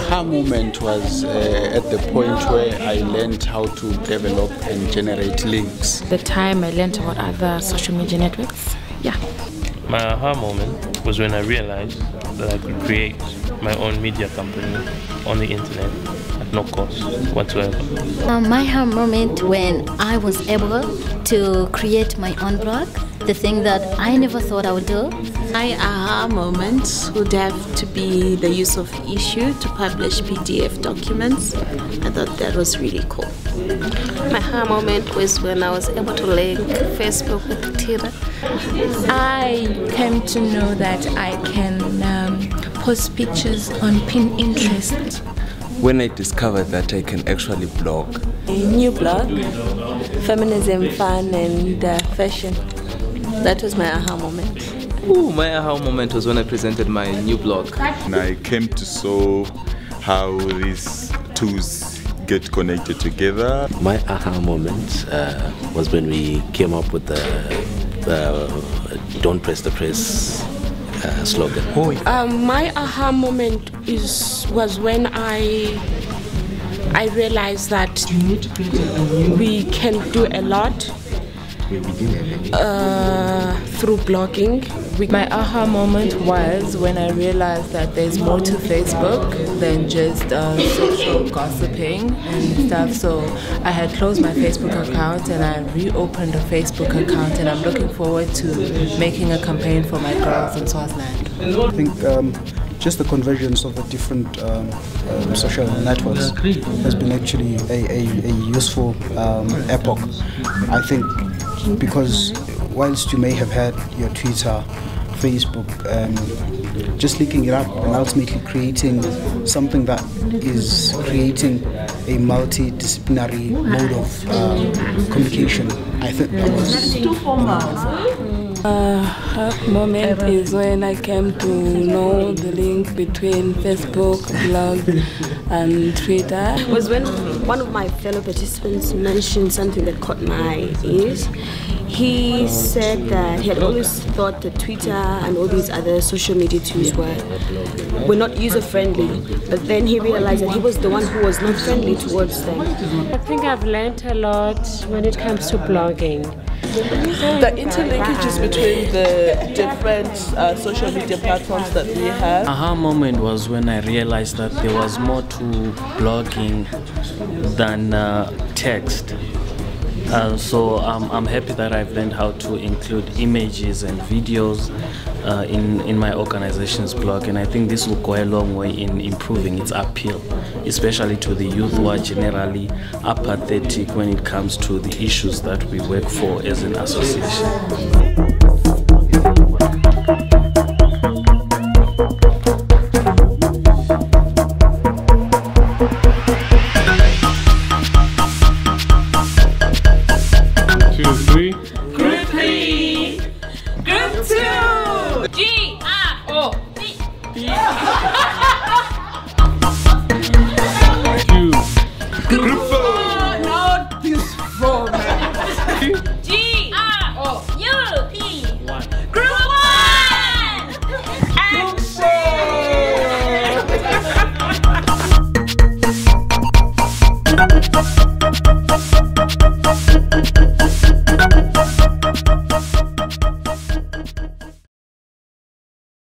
aha moment was at the point where I learned how to develop and generate links. The time I learned about other social media networks. Yeah. My aha moment was when I realized that I could create my own media company on the internet at no cost whatsoever. My aha moment when I was able to create my own blog, the thing that I never thought I would do. My aha moment would have to be the use of Issuu to publish PDF documents. I thought that was really cool. My aha moment was when I was able to link Facebook with Twitter. I came to know that I can post pictures on Pinterest. When I discovered that I can actually blog. A new blog, feminism, fun and fashion. That was my aha moment. Ooh, my aha moment was when I presented my new blog. And I came to saw how these tools get connected together. My aha moment was when we came up with the Don't Press the Press slogan. My aha moment was when I realized that we can do a lot through blogging. My aha moment was when I realized that there's more to Facebook than just social gossiping and stuff. So I had closed my Facebook account and I reopened a Facebook account, and I'm looking forward to making a campaign for my girls in Swaziland. I think just the convergence of the different social networks has been actually a useful epoch. I think because whilst you may have had your Twitter, Facebook, just linking it up and ultimately creating something that is creating a multidisciplinary mode of communication, I think that was moment is when I came to know the link between Facebook, blog and Twitter. It was when one of my fellow participants mentioned something that caught my ears. He said that he had always thought that Twitter and all these other social media tools were not user-friendly, but then he realized that he was the one who was not friendly towards them. I think I've learned a lot when it comes to blogging. The interlinkages between the different social media platforms that we have. Aha moment was when I realized that there was more to blogging than text. So I'm happy that I've learned how to include images and videos in my organization's blog, and I think this will go a long way in improving its appeal, especially to the youth who are generally apathetic when it comes to the issues that we work for as an association.